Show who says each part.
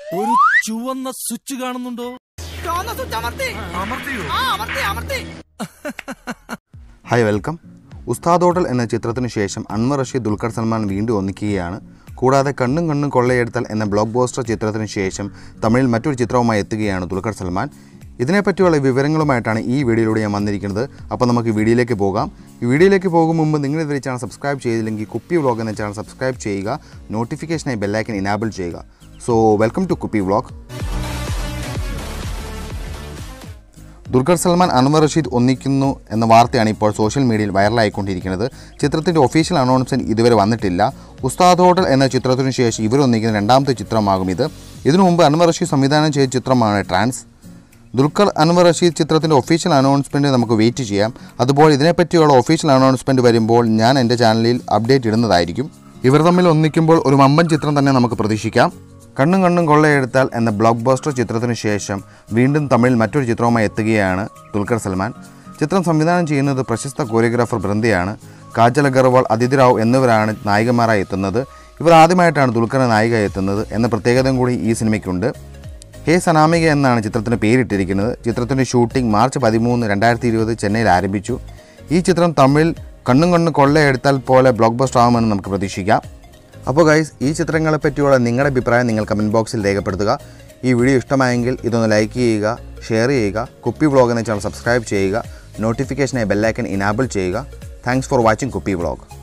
Speaker 1: ഒരു ചുവന്ന സ്വിച്ച് കാണുന്നുണ്ടോ?
Speaker 2: Hi, welcome. ഉസ്താദ് ഹോട്ടൽ എന്ന ചിത്രത്തിനു ശേഷം അൻവർ റഷീദ് ദുൽഖർ സൽമാൻ വീണ്ടും ഒന്നിക്കുകയാണ്. കൂടാതെ കണ്ണും കണ്ണും കൊള്ളയെടുത്താൽ എന്ന ബ്ലോക്ക് ബസ്റ്റർ ചിത്രത്തിനു ശേഷം തമിഴിൽ മറ്റൊരു ചിത്രവുമായി എത്തുകയാണ് ദുൽഖർ സൽമാൻ. ഇതിനെപ്പറ്റിയുള്ള വിവരങ്ങളുമായിട്ടാണ് ഈ വീഡിയോയിലൂടെ ഞാൻ വന്നിരിക്കുന്നത്. അപ്പോൾ നമുക്ക് വീഡിയോയിലേക്ക് പോകാം. ഈ വീഡിയോയിലേക്ക് പോകും മുമ്പ് നിങ്ങൾ ഇതുവരെ ചാനൽ സബ്സ്ക്രൈബ് ചെയ്തില്ലെങ്കിൽ കുപ്പി വ്ളോഗ് എന്ന ചാനൽ സബ്സ്ക്രൈബ് ചെയ്യുക, നോട്ടിഫിക്കേഷനായി ബെല്ലൈക്കൻ ഇനാബിൾ ചെയ്യുക. So welcome to Kuppi vlog. Dulquer Salmaan Anwar Rasheed ഒന്നിക്കുന്നു എന്ന വാർത്തയാണ് ഇപ്പോൾ സോഷ്യൽ മീഡിയയിൽ വൈറലായിക്കൊണ്ടിരിക്കുന്നത്. ചിത്രത്തിൻ്റെ ഒഫീഷ്യൽ അനൗൺസ്മെൻറ്റ് ഇതുവരെ വന്നിട്ടില്ല. ഉസ്താദ് ഹോട്ടൽ എന്ന ചിത്രത്തിനു ശേഷം ഇവരൊന്നിക്കുന്ന രണ്ടാമത്തെ ചിത്രമാകും ഇത്. ഇതിനു മുമ്പ് അൻവർ റഷീദ് സംവിധാനം ചെയ്ത ചിത്രമാണ് ട്രാൻസ്. ദുൽഖർ അൻവർ റഷീദ് ചിത്രത്തിൻ്റെ ഒഫീഷ്യൽ അനൗൺസ്മെൻറ്റ് നമുക്ക് വെയിറ്റ് ചെയ്യാം. അതുപോലെ ഇതിനെപ്പറ്റിയുള്ള ഒഫീഷ്യൽ അനൗൺസ്മെൻറ്റ് വരുമ്പോൾ ഞാൻ എൻ്റെ ചാനലിൽ അപ്ഡേറ്റ് ഇടുന്നതായിരിക്കും. ഇവർ തമ്മിൽ ഒന്നിക്കുമ്പോൾ ഒരു വമ്പൻ ചിത്രം തന്നെ നമുക്ക് പ്രതീക്ഷിക്കാം. കണ്ണും കണ്ണും കൊള്ളയെടുത്താൽ എന്ന ബ്ലോക്ക് ബസ്റ്റർ ചിത്രത്തിനു ശേഷം വീണ്ടും തമിഴിൽ മറ്റൊരു ചിത്രവുമായി എത്തുകയാണ് ദുൽഖർ സൽമാൻ. ചിത്രം സംവിധാനം ചെയ്യുന്നത് പ്രശസ്ത കൊറിയോഗ്രാഫർ ബൃന്ദയാണ്. കാജൽ അഗർവാൾ, അതിഥി റാവ് എന്നിവരാണ് നായികമാരായി എത്തുന്നത്. ഇവർ ആദ്യമായിട്ടാണ് ദുൽഖറിന് നായികയായി എത്തുന്നത് എന്ന പ്രത്യേകതയും കൂടി ഈ സിനിമയ്ക്കുണ്ട്. ഹേ സനാമിക എന്നാണ് ചിത്രത്തിന് പേരിട്ടിരിക്കുന്നത്. ചിത്രത്തിൻ്റെ ഷൂട്ടിംഗ് മാർച്ച് 13, 2020 ചെന്നൈയിൽ ആരംഭിച്ചു. ഈ ചിത്രം തമിഴിൽ കണ്ണും കണ്ണും കൊള്ളയെടുത്താൽ പോലെ ബ്ലോക്ക് ബസ്റ്റർ ആകുമെന്ന് നമുക്ക് പ്രതീക്ഷിക്കാം. അപ്പോൾ ഗൈസ്, ഈ ചിത്രങ്ങളെ പറ്റിയുള്ള നിങ്ങളുടെ അഭിപ്രായം നിങ്ങൾ കമൻറ്റ് ബോക്സിൽ രേഖപ്പെടുത്തുക. ഈ വീഡിയോ ഇഷ്ടമായെങ്കിൽ ഇതൊന്ന് ലൈക്ക് ചെയ്യുക, ഷെയർ ചെയ്യുക, കുപ്പി വ്ളോഗ് എന്ന ചാനൽ സബ്സ്ക്രൈബ് ചെയ്യുക, നോട്ടിഫിക്കേഷനായി ബെല്ലൈക്കൻ ഇനാബിൾ ചെയ്യുക. Thanks for watching Kuppi vlog.